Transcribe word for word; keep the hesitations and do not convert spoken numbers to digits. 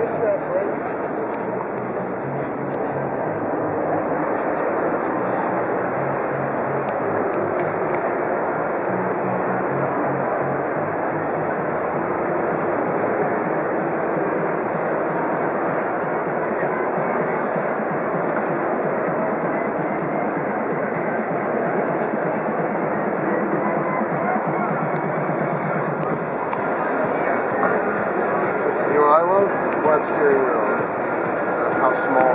this uh, brazen? Flat steering wheel. That's how small